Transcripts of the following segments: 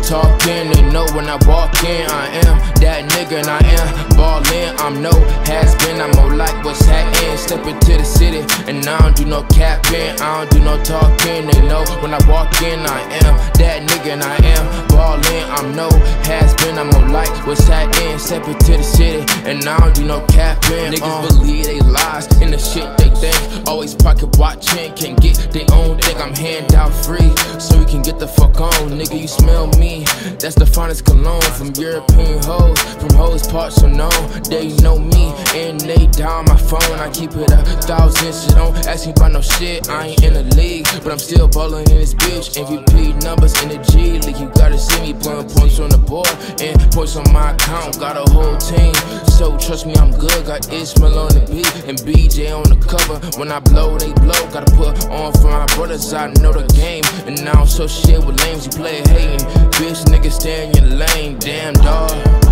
talking, they know when I walk in. I am that nigga and I am ballin'. I'm no has-been, I'm more like what's happening. Step into the city and I don't do no capping, I don't do no talking. They know when I walk in, I am that nigga and I am ballin'. I'm no has-been, I'm more like what's happening. Step into the city and I don't do no capping. Niggas believe they lies in the shit they think. Always pocket watching, can't get their own thing. I'm handout free, so we can get the fuck on. Nigga, you smell me, that's the finest cologne. From European hoes, from hoes parts unknown. They know me, and they down my phone. I keep it 1,000, so don't ask me about no shit. I ain't in the league, but I'm still ballin' in this bitch. MVP numbers in the G League, you gotta see me putting points on the board and points on my account. Got a whole team, so trust me, I'm good. Got Ishmael on the beat and BJ on the cover. When I blow, they blow. Gotta put on for my brothers, I know the game. And now I'm so shit with lames, you play hating. Bitch, nigga, stay in your lane, damn dog.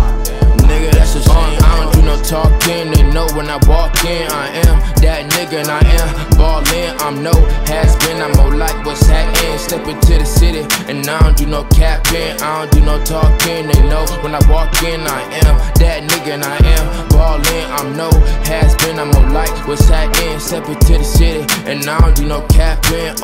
Nigga, that's a shame. I don't do no talking, they know when I walk in. I am that nigga and I am ballin'. I'm no has-been, I'm more like what's happening. Step into the city and I don't do no capping, I don't do no talking. They know when I walk in, I am that nigga and I am ballin'. I'm no has-been, I'm more like what's happening. Step into the city and I don't do no capping.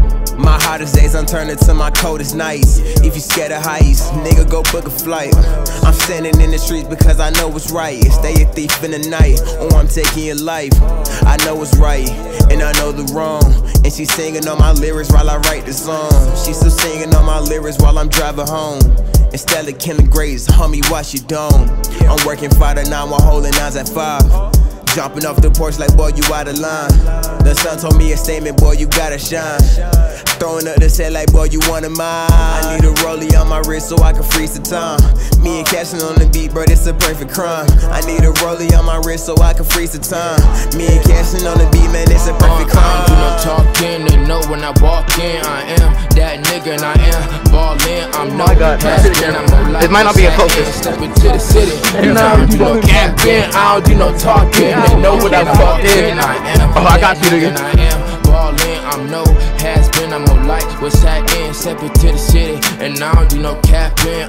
My hottest days I'm turning to my coldest nights. If you scared of heights, nigga, go book a flight. I'm standing in the streets because I know what's right. Stay a thief in the night, or I'm taking your life. I know what's right, and I know the wrong. And she's singing on my lyrics while I write the song. She's still singing on my lyrics while I'm driving home. Instead of killing grades, homie, watch your dome. I'm working 5 to 9 while holding 9s at 5. Jumping off the porch like, boy, you out of line. The sun told me a statement, boy, you gotta shine. Throwing up the set like, boy, you one of mine. I need a rollie on my wrist so I can freeze the time. Me and Cashin on the beat, bro, this a perfect crime. I need a rollie on my wrist so I can freeze the time. Me and Cashin on the beat, man, it's a perfect crime. I don't do no talking, they know when I walk in. I am that nigga and I am ballin'. I'm no has-been, I'm more like it might not be a focus. Step into the city and I don't do no capping, I don't do no talking. They know what I fuck in. I am I got you, nigga. and I am ballin'. I'm no has-been, I'm more like what's happening. Step into the city and I don't do no capping.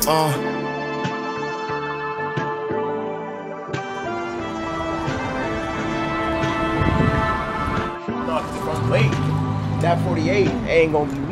That 48 ain't gonna be